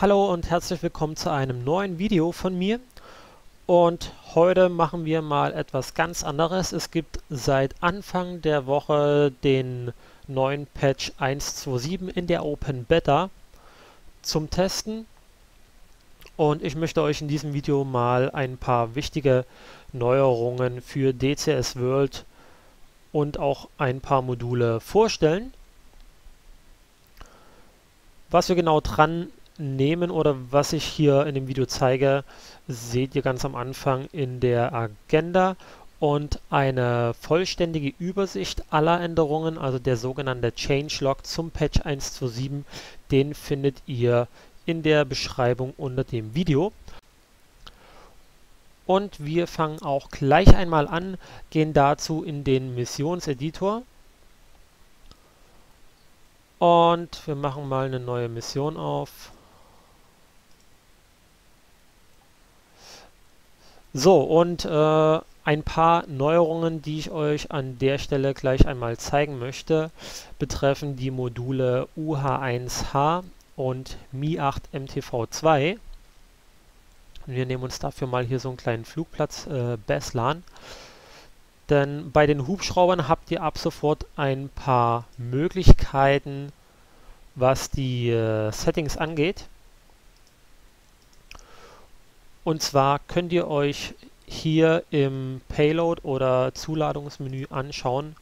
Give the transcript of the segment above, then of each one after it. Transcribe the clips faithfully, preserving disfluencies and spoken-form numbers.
Hallo und herzlich willkommen zu einem neuen Video von mir. Und heute machen wir mal etwas ganz anderes. Es gibt seit Anfang der Woche den neuen Patch eins Punkt sieben in der Open Beta zum Testen. Und ich möchte euch in diesem Video mal ein paar wichtige Neuerungen für D C S World und auch ein paar Module vorstellen. Was wir genau dran nehmen oder was ich hier in dem Video zeige, seht ihr ganz am Anfang in der Agenda, und eine vollständige Übersicht aller Änderungen, also der sogenannte Changelog zum Patch eins Punkt sieben, den findet ihr in der Beschreibung unter dem Video. Und wir fangen auch gleich einmal an, gehen dazu in den Missionseditor. Und wir machen mal eine neue Mission auf. So, und äh, ein paar Neuerungen, die ich euch an der Stelle gleich einmal zeigen möchte, betreffen die Module U H eins H und M I acht M T V zwei. Wir nehmen uns dafür mal hier so einen kleinen Flugplatz, äh, Beslan. Denn bei den Hubschraubern habt ihr ab sofort ein paar Möglichkeiten, was die äh, Settings angeht. Und zwar könnt ihr euch hier im Payload oder Zuladungsmenü anschauen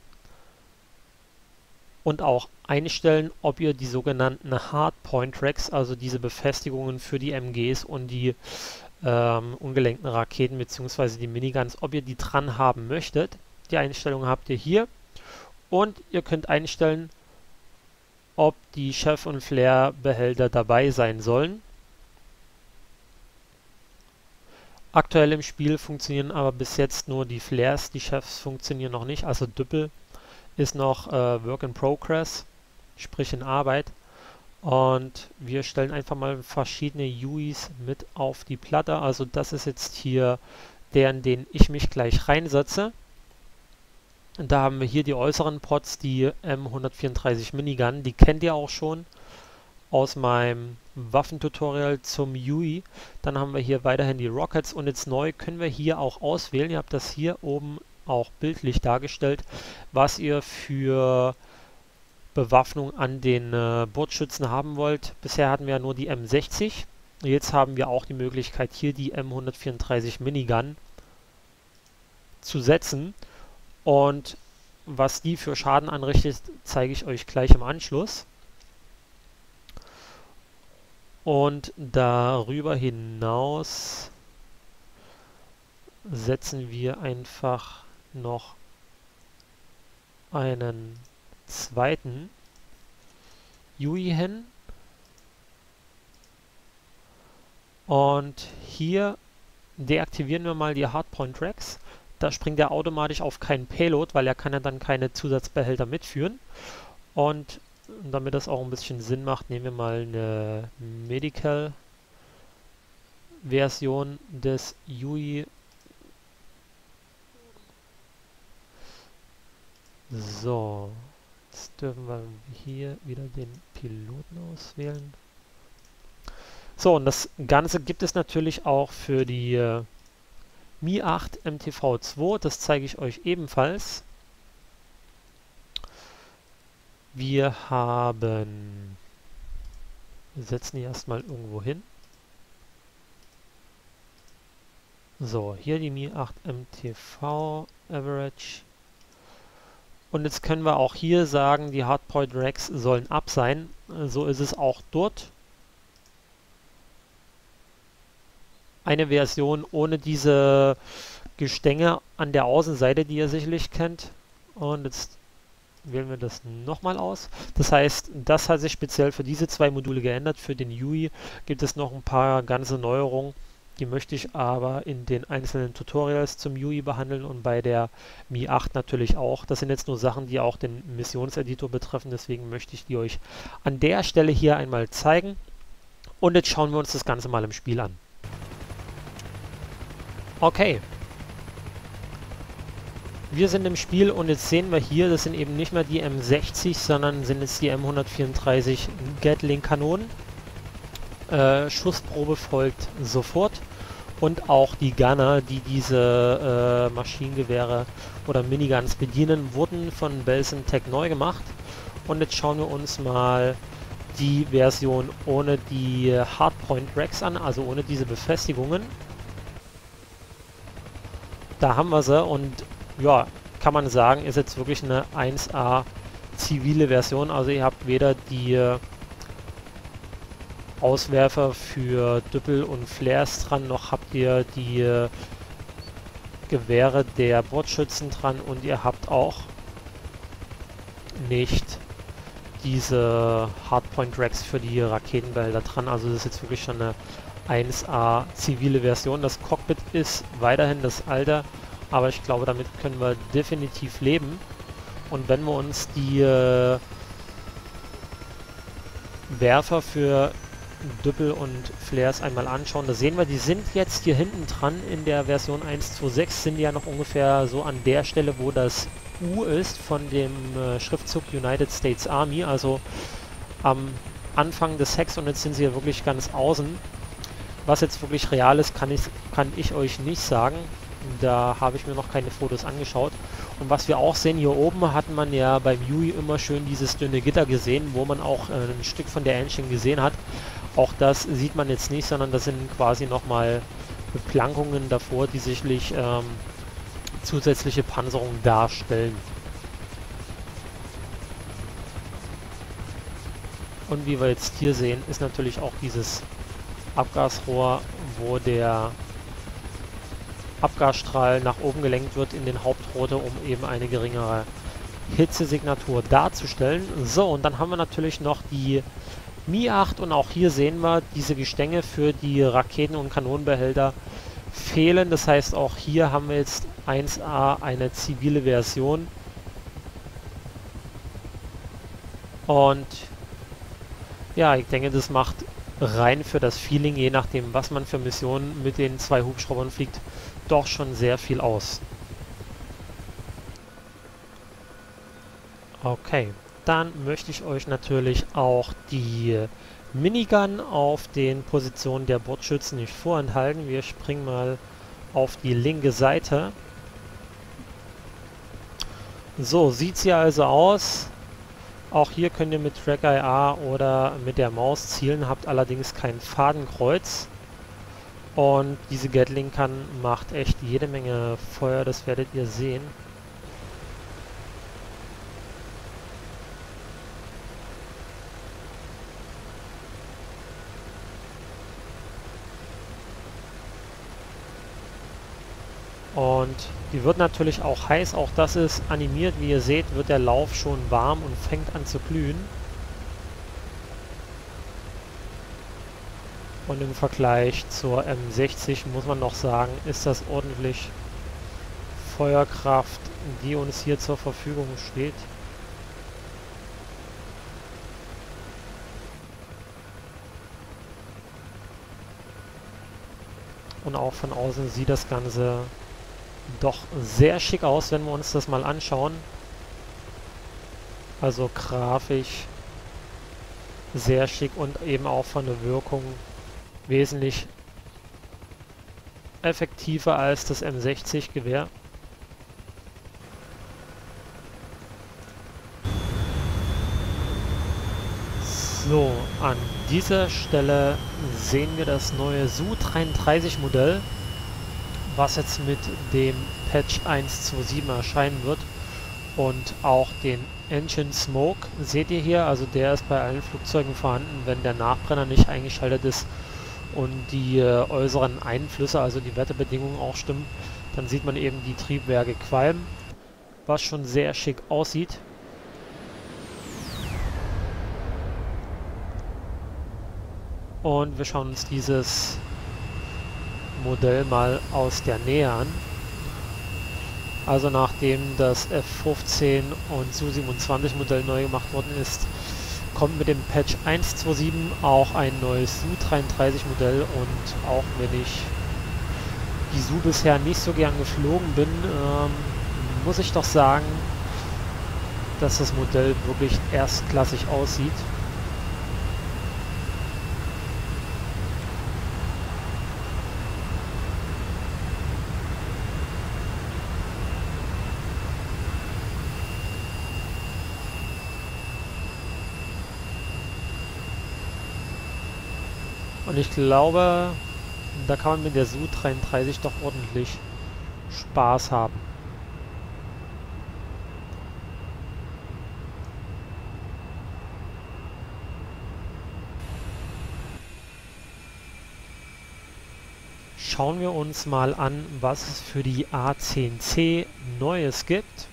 und auch einstellen, ob ihr die sogenannten Hardpoint Tracks, also diese Befestigungen für die M Gs und die ähm, ungelenkten Raketen bzw. die Miniguns, ob ihr die dran haben möchtet. Die Einstellung habt ihr hier, und ihr könnt einstellen, ob die Chef- und Flare-Behälter dabei sein sollen. Aktuell im Spiel funktionieren aber bis jetzt nur die Flares, die Chefs funktionieren noch nicht, also Düppel ist noch äh, Work in Progress, sprich in Arbeit. Und wir stellen einfach mal verschiedene U Is mit auf die Platte. Also das ist jetzt hier der, in den ich mich gleich reinsetze. Und da haben wir hier die äußeren Pods, die M hundertvierunddreißig Minigun, die kennt ihr auch schon aus meinem Waffentutorial zum U I. Dann haben wir hier weiterhin die Rockets, und jetzt neu können wir hier auch auswählen. Ihr habt das hier oben auch bildlich dargestellt, was ihr für Bewaffnung an den äh, Bordschützen haben wollt. Bisher hatten wir ja nur die M sechzig. Jetzt haben wir auch die Möglichkeit, hier die M hundertvierunddreißig Minigun zu setzen. Und was die für Schaden anrichtet, zeige ich euch gleich im Anschluss. Und darüber hinaus setzen wir einfach noch einen zweiten U I hin. Und hier deaktivieren wir mal die Hardpoint Tracks. Da springt er automatisch auf keinen Payload, weil er kann ja dann keine Zusatzbehälter mitführen. Und damit das auch ein bisschen Sinn macht, nehmen wir mal eine Medical-Version des U I. So, jetzt dürfen wir hier wieder den Piloten auswählen. So, und das Ganze gibt es natürlich auch für die äh, M I acht M T V zwei. Das zeige ich euch ebenfalls. Wir haben, wir setzen die erstmal irgendwo hin. So, hier die M I acht M T V Average. Und jetzt können wir auch hier sagen, die Hardpoint Racks sollen ab sein. So ist es auch dort. Eine Version ohne diese Gestänge an der Außenseite, die ihr sicherlich kennt. Und jetzt wählen wir das nochmal aus. Das heißt, das hat sich speziell für diese zwei Module geändert. Für den U I gibt es noch ein paar ganze Neuerungen. Die möchte ich aber in den einzelnen Tutorials zum U I behandeln, und bei der M I acht natürlich auch. Das sind jetzt nur Sachen, die auch den Missionseditor betreffen. Deswegen möchte ich die euch an der Stelle hier einmal zeigen. Und jetzt schauen wir uns das Ganze mal im Spiel an. Okay. Wir sind im Spiel, und jetzt sehen wir hier, das sind eben nicht mehr die M sechzig, sondern sind jetzt die M hundertvierunddreißig Gatling Kanonen. Äh, Schussprobe folgt sofort. Und auch die Gunner, die diese äh, Maschinengewehre oder Miniguns bedienen, wurden von Belsen Tech neu gemacht. Und jetzt schauen wir uns mal die Version ohne die Hardpoint Racks an, also ohne diese Befestigungen. Da haben wir sie und ja, kann man sagen, ist jetzt wirklich eine eins A zivile Version. Also ihr habt weder die äh, Auswerfer für Düppel und Flares dran, noch habt ihr die äh, Gewehre der Bordschützen dran und ihr habt auch nicht diese Hardpoint Racks für die Raketenbehälter dran. Also das ist jetzt wirklich schon eine eins A zivile Version. Das Cockpit ist weiterhin das alte, aber ich glaube, damit können wir definitiv leben. Und wenn wir uns die äh, Werfer für Düppel und Flares einmal anschauen, da sehen wir, die sind jetzt hier hinten dran in der Version eins Punkt zwei Punkt sechs, sind die ja noch ungefähr so an der Stelle, wo das U ist von dem äh, Schriftzug United States Army, also am Anfang des Hecks, und jetzt sind sie ja wirklich ganz außen. Was jetzt wirklich real ist, kann ich, kann ich euch nicht sagen. Da habe ich mir noch keine Fotos angeschaut. Und was wir auch sehen, hier oben hat man ja beim Yui immer schön dieses dünne Gitter gesehen, wo man auch äh, ein Stück von der Engine gesehen hat. Auch das sieht man jetzt nicht, sondern das sind quasi nochmal Beplankungen davor, die sicherlich ähm, zusätzliche Panzerung darstellen. Und wie wir jetzt hier sehen, ist natürlich auch dieses Abgasrohr, wo der Abgasstrahl nach oben gelenkt wird in den Hauptrotor, um eben eine geringere Hitzesignatur darzustellen. So, und dann haben wir natürlich noch die Mi acht und auch hier sehen wir, diese Gestänge für die Raketen- und Kanonenbehälter fehlen. Das heißt, auch hier haben wir jetzt eins A eine zivile Version. Und ja, ich denke, das macht rein für das Feeling, je nachdem, was man für Missionen mit den zwei Hubschraubern fliegt, doch schon sehr viel aus. Okay, dann möchte ich euch natürlich auch die Minigun auf den Positionen der Bordschützen nicht vorenthalten. Wir springen mal auf die linke Seite. So sieht sie also aus. Auch hier könnt ihr mit Trackeye A oder mit der Maus zielen, habt allerdings kein Fadenkreuz. Und diese Gatling Gun macht echt jede Menge Feuer, das werdet ihr sehen. Und die wird natürlich auch heiß, auch das ist animiert, wie ihr seht, wird der Lauf schon warm und fängt an zu glühen. Und im Vergleich zur M sechzig muss man noch sagen, ist das ordentlich Feuerkraft, die uns hier zur Verfügung steht. Und auch von außen sieht das Ganze doch sehr schick aus, wenn wir uns das mal anschauen. Also grafisch sehr schick und eben auch von der Wirkung wesentlich effektiver als das M sechzig Gewehr. So, an dieser Stelle sehen wir das neue S U dreiunddreißig Modell, was jetzt mit dem Patch eins Punkt siebenundzwanzig erscheinen wird, und auch den Engine Smoke seht ihr hier, also der ist bei allen Flugzeugen vorhanden, wenn der Nachbrenner nicht eingeschaltet ist und die äh, äußeren Einflüsse, also die Wetterbedingungen auch stimmen, dann sieht man eben die Triebwerke qualmen, was schon sehr schick aussieht. Und wir schauen uns dieses Modell mal aus der Nähe an. Also nachdem das F fünfzehn und S U siebenundzwanzig Modell neu gemacht worden ist, kommt mit dem Patch eins Punkt siebenundzwanzig auch ein neues S U dreiunddreißig Modell, und auch wenn ich die S U bisher nicht so gern geflogen bin, ähm, muss ich doch sagen, dass das Modell wirklich erstklassig aussieht. Und ich glaube, da kann man mit der S U dreiunddreißig doch ordentlich Spaß haben. Schauen wir uns mal an, was es für die A zehn C Neues gibt.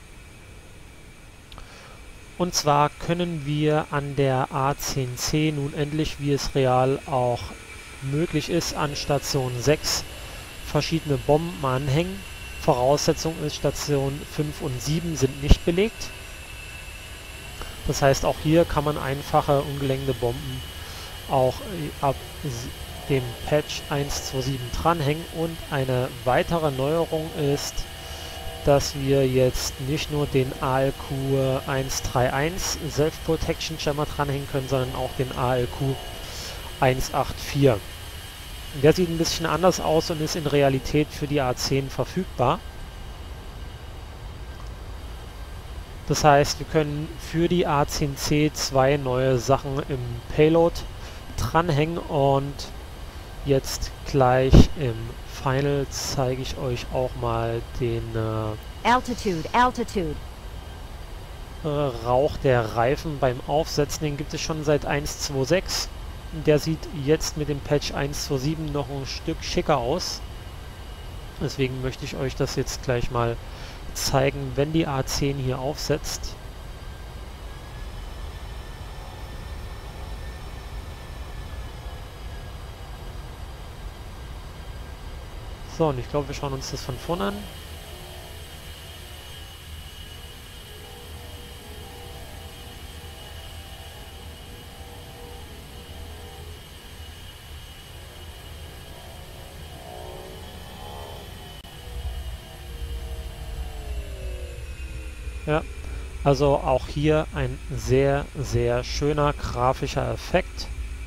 Und zwar können wir an der A zehn C nun endlich, wie es real auch möglich ist, an Station sechs verschiedene Bomben anhängen. Voraussetzung ist, Station fünf und sieben sind nicht belegt. Das heißt, auch hier kann man einfache, ungelenkte Bomben auch ab dem Patch eins Punkt siebenundzwanzig dranhängen. Und eine weitere Neuerung ist, dass wir jetzt nicht nur den A L Q eins drei eins Self-Protection Jammer dranhängen können, sondern auch den A L Q eins acht vier. Der sieht ein bisschen anders aus und ist in Realität für die A zehn verfügbar. Das heißt, wir können für die A zehn C zwei neue Sachen im Payload dranhängen und jetzt gleich im Final zeige ich euch auch mal den äh, Altitude, Altitude. äh, Rauch der Reifen beim Aufsetzen. Den gibt es schon seit eins Punkt sechsundzwanzig. Der sieht jetzt mit dem Patch eins Punkt sieben noch ein Stück schicker aus. Deswegen möchte ich euch das jetzt gleich mal zeigen, wenn die A zehn hier aufsetzt. So, und ich glaube, wir schauen uns das von vorne an. Ja, also auch hier ein sehr, sehr schöner grafischer Effekt.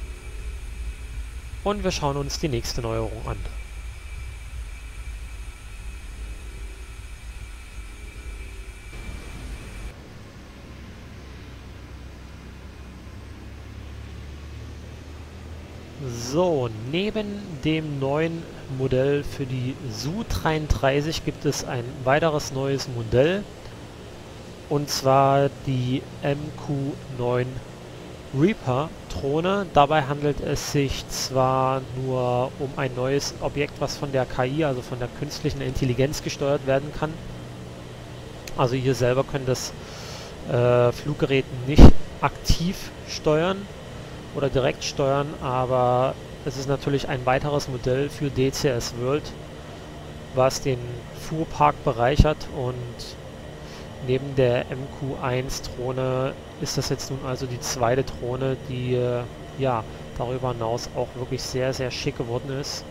Und wir schauen uns die nächste Neuerung an. So, neben dem neuen Modell für die S U dreiunddreißig gibt es ein weiteres neues Modell. Und zwar die M Q neun Reaper Drohne. Dabei handelt es sich zwar nur um ein neues Objekt, was von der K I, also von der künstlichen Intelligenz gesteuert werden kann. Also ihr selber könnt das äh, Fluggerät nicht aktiv steuern oder direkt steuern, aber es ist natürlich ein weiteres Modell für D C S World, was den Fuhrpark bereichert. Und neben der M Q eins Drohne ist das jetzt nun also die zweite Drohne, die äh, ja darüber hinaus auch wirklich sehr, sehr schick geworden ist.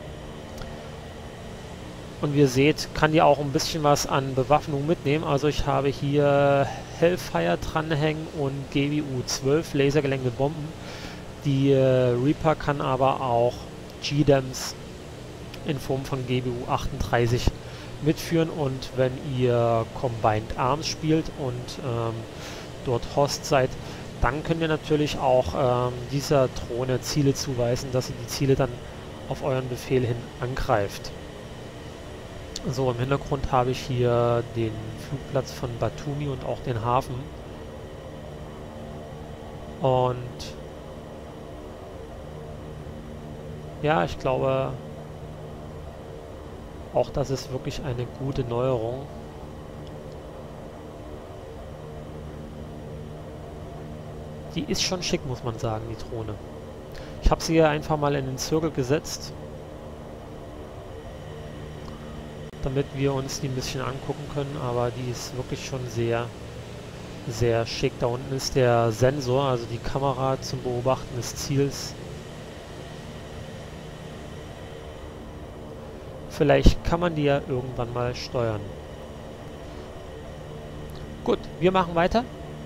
Und wie ihr seht, kann die auch ein bisschen was an Bewaffnung mitnehmen. Also ich habe hier Hellfire dranhängen und G B U zwölf lasergelenkte Bomben. Die äh, Reaper kann aber auch G-Dams in Form von G B U achtunddreißig mitführen. Und wenn ihr Combined Arms spielt und ähm, dort Host seid, dann könnt ihr natürlich auch ähm, dieser Drohne Ziele zuweisen, dass sie die Ziele dann auf euren Befehl hin angreift. So, im Hintergrund habe ich hier den Flugplatz von Batumi und auch den Hafen. Und ja, ich glaube, auch das ist wirklich eine gute Neuerung. Die ist schon schick, muss man sagen, die Drohne. Ich habe sie hier einfach mal in den Zirkel gesetzt, damit wir uns die ein bisschen angucken können, aber die ist wirklich schon sehr, sehr schick. Da unten ist der Sensor, also die Kamera zum Beobachten des Ziels. Vielleicht kann man die ja irgendwann mal steuern. Gut, wir machen weiter.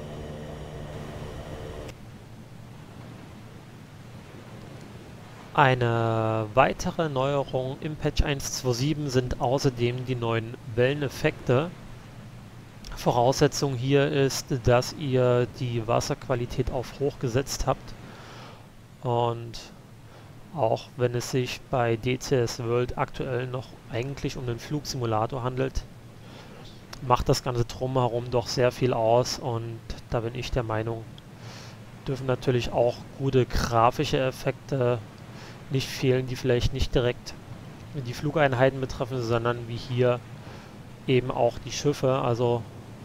Eine weitere Neuerung im Patch eins Punkt siebenundzwanzig sind außerdem die neuen Welleneffekte. Voraussetzung hier ist, dass ihr die Wasserqualität auf hoch gesetzt habt. Und Auch wenn es sich bei D C S World aktuell noch eigentlich um einen Flugsimulator handelt, macht das Ganze drumherum doch sehr viel aus, und da bin ich der Meinung, dürfen natürlich auch gute grafische Effekte nicht fehlen, die vielleicht nicht direkt die Flugeinheiten betreffen, sondern wie hier eben auch die Schiffe. Also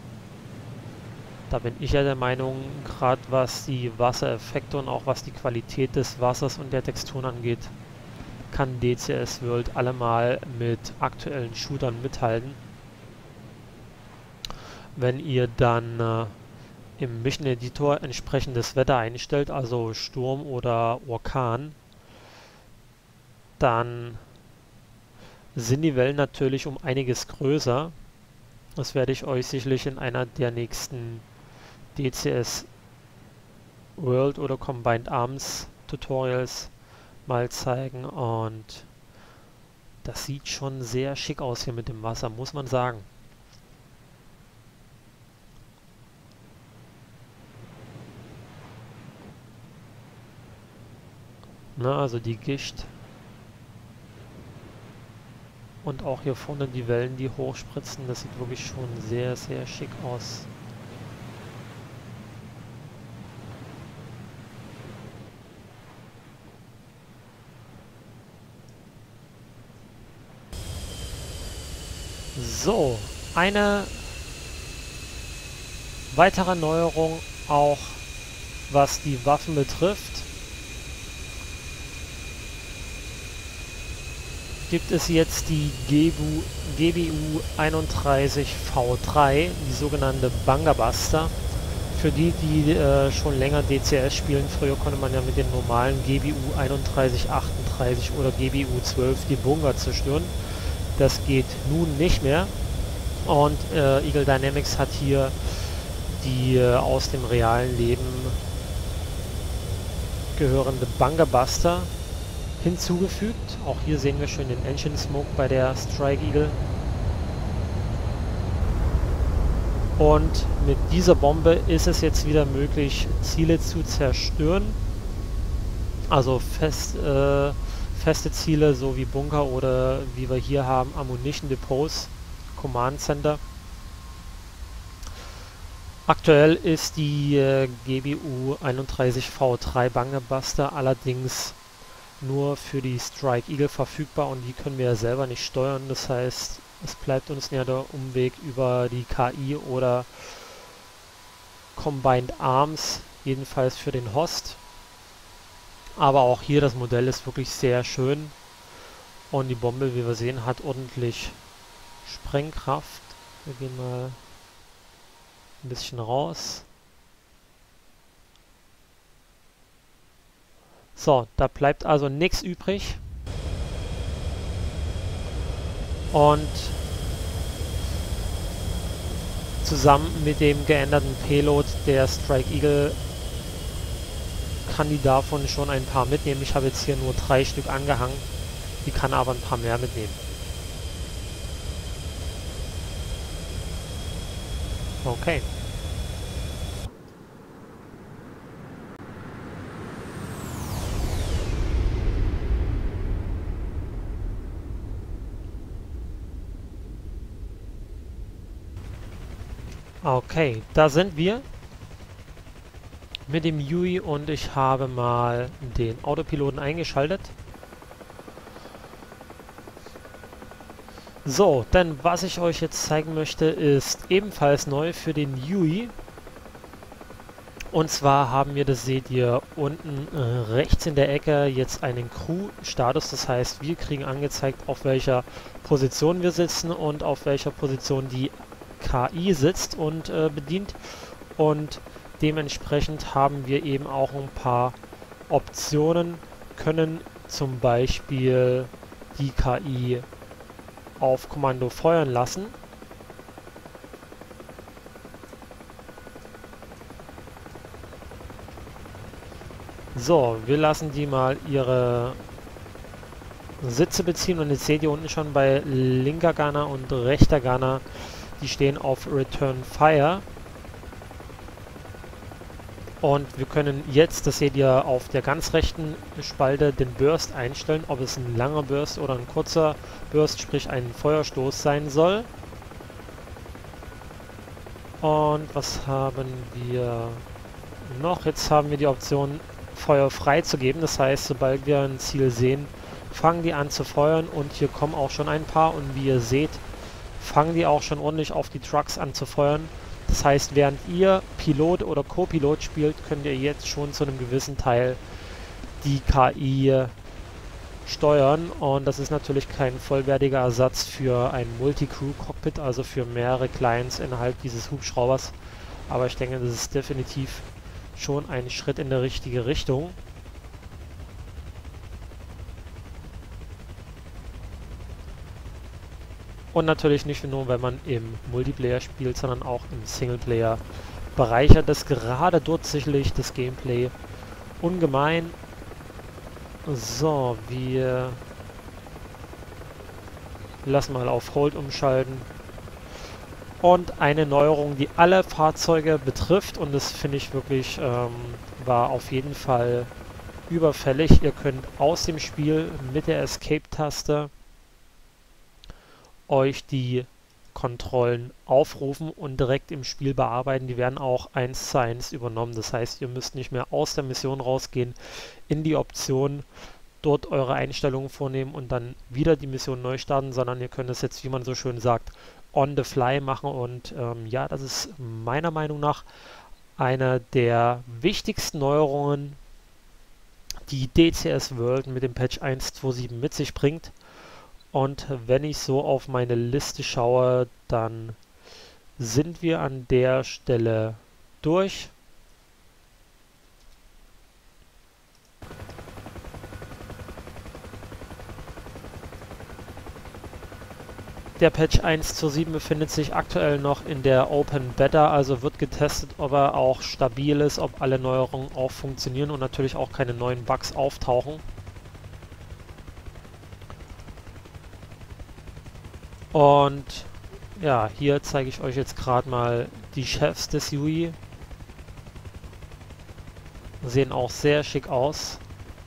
da bin ich ja der Meinung, gerade was die Wassereffekte und auch was die Qualität des Wassers und der Texturen angeht, kann D C S World allemal mit aktuellen Shootern mithalten. Wenn ihr dann äh, im Mission Editor entsprechendes Wetter einstellt, also Sturm oder Orkan, dann sind die Wellen natürlich um einiges größer. Das werde ich euch sicherlich in einer der nächsten D C S World oder Combined Arms Tutorials mal zeigen, und das sieht schon sehr schick aus hier mit dem Wasser, muss man sagen. Na, also die Gischt und auch hier vorne die Wellen, die hochspritzen, das sieht wirklich schon sehr, sehr schick aus. So, eine weitere Neuerung auch, was die Waffen betrifft, gibt es jetzt die G B U einunddreißig V drei, die sogenannte Bunkerbuster. Für die, die äh, schon länger D C S spielen, früher konnte man ja mit den normalen G B U einunddreißig achtunddreißig oder G B U zwölf die Bunker zerstören. Das geht nun nicht mehr, und äh, Eagle Dynamics hat hier die äh, aus dem realen Leben gehörende Bunkerbuster hinzugefügt. Auch hier sehen wir schön den Engine Smoke bei der Strike Eagle. Und mit dieser Bombe ist es jetzt wieder möglich, Ziele zu zerstören. Also fest, äh, feste Ziele, so wie Bunker oder wie wir hier haben, Ammunition Depots, Command Center. Aktuell ist die äh, G B U einunddreißig V drei Bunkerbuster allerdings nur für die Strike Eagle verfügbar, und die können wir ja selber nicht steuern. Das heißt, es bleibt uns ja der Umweg über die K I oder Combined Arms, jedenfalls für den Host. Aber auch hier, das Modell ist wirklich sehr schön, und die Bombe, wie wir sehen, hat ordentlich Sprengkraft. Wir gehen mal ein bisschen raus. So, da bleibt also nichts übrig. Und zusammen mit dem geänderten Payload der Strike Eagle kann die davon schon ein paar mitnehmen. Ich habe jetzt hier nur drei Stück angehangen. Die kann aber ein paar mehr mitnehmen. Okay. Okay, da sind wir mit dem U I, und ich habe mal den Autopiloten eingeschaltet. So, denn was ich euch jetzt zeigen möchte, ist ebenfalls neu für den U I. Und zwar haben wir, das seht ihr unten äh, rechts in der Ecke, jetzt einen Crew-Status. Das heißt, wir kriegen angezeigt, auf welcher Position wir sitzen und auf welcher Position die K I sitzt und äh, bedient, und dementsprechend haben wir eben auch ein paar Optionen, können zum Beispiel die K I auf Kommando feuern lassen. So, wir lassen die mal ihre Sitze beziehen, und jetzt seht ihr unten schon bei linker Gunner und rechter Gunner, die stehen auf Return Fire. Und wir können jetzt, das seht ihr auf der ganz rechten Spalte, den Burst einstellen, ob es ein langer Burst oder ein kurzer Burst, sprich ein Feuerstoß sein soll. Und was haben wir noch? Jetzt haben wir die Option, Feuer freizugeben. Das heißt, sobald wir ein Ziel sehen, fangen die an zu feuern. Und hier kommen auch schon ein paar. Und wie ihr seht, fangen die auch schon ordentlich auf die Trucks an zu feuern. Das heißt, während ihr Pilot oder Co-Pilot spielt, könnt ihr jetzt schon zu einem gewissen Teil die K I steuern. Und das ist natürlich kein vollwertiger Ersatz für ein Multi-Crew-Cockpit, also für mehrere Clients innerhalb dieses Hubschraubers. Aber ich denke, das ist definitiv schon ein Schritt in die richtige Richtung. Und natürlich nicht nur, wenn man im Multiplayer spielt, sondern auch im Singleplayer bereichert das gerade dort sicherlich das Gameplay ungemein. So, wir lassen mal auf Hold umschalten. Und eine Neuerung, die alle Fahrzeuge betrifft, und das finde ich wirklich, ähm, war auf jeden Fall überfällig. Ihr könnt aus dem Spiel mit der Escape-Taste euch die Kontrollen aufrufen und direkt im Spiel bearbeiten. Die werden auch eins zu eins übernommen. Das heißt, ihr müsst nicht mehr aus der Mission rausgehen, in die Option, dort eure Einstellungen vornehmen und dann wieder die Mission neu starten, sondern ihr könnt es jetzt, wie man so schön sagt, on the fly machen. Und ähm, ja, das ist meiner Meinung nach eine der wichtigsten Neuerungen, die D C S World mit dem Patch eins Punkt zwei Punkt sieben mit sich bringt. Und wenn ich so auf meine Liste schaue, dann sind wir an der Stelle durch. Der Patch eins Punkt zwei Punkt sieben befindet sich aktuell noch in der Open Beta, also wird getestet, ob er auch stabil ist, ob alle Neuerungen auch funktionieren und natürlich auch keine neuen Bugs auftauchen. Und ja, hier zeige ich euch jetzt gerade mal die Chefs des U I. Sehen auch sehr schick aus.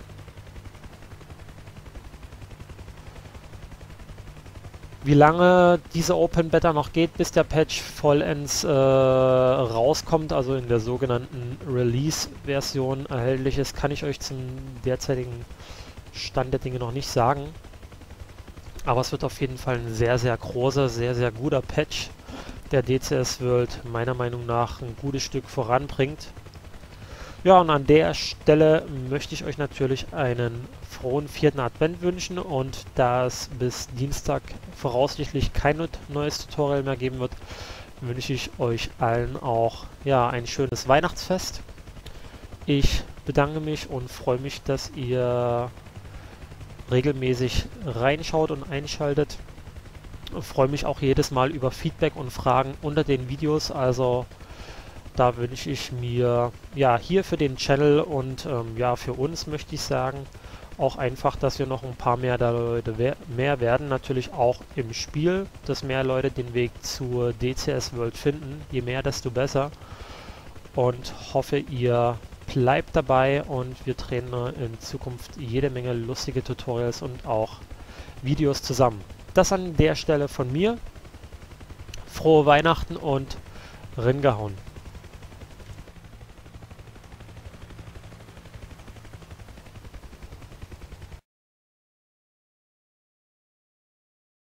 Wie lange diese Open Beta noch geht, bis der Patch vollends äh, rauskommt, also in der sogenannten Release-Version erhältlich ist, kann ich euch zum derzeitigen Stand der Dinge noch nicht sagen. Aber es wird auf jeden Fall ein sehr, sehr großer, sehr, sehr guter Patch, der D C S World meiner Meinung nach ein gutes Stück voranbringt. Ja, und an der Stelle möchte ich euch natürlich einen frohen vierten Advent wünschen, und da es bis Dienstag voraussichtlich kein neues Tutorial mehr geben wird, wünsche ich euch allen auch ja, ein schönes Weihnachtsfest. Ich bedanke mich und freue mich, dass ihr regelmäßig reinschaut und einschaltet. Ich freue mich auch jedes Mal über Feedback und Fragen unter den Videos, also da wünsche ich mir ja hier für den Channel und ähm, ja für uns, möchte ich sagen, auch einfach, dass wir noch ein paar mehr der Leute we mehr werden, natürlich auch im Spiel, dass mehr Leute den Weg zur D C S World finden, je mehr, desto besser, und hoffe, ihr bleibt dabei und wir drehen in Zukunft jede Menge lustige Tutorials und auch Videos zusammen. Das an der Stelle von mir. Frohe Weihnachten und reingehauen.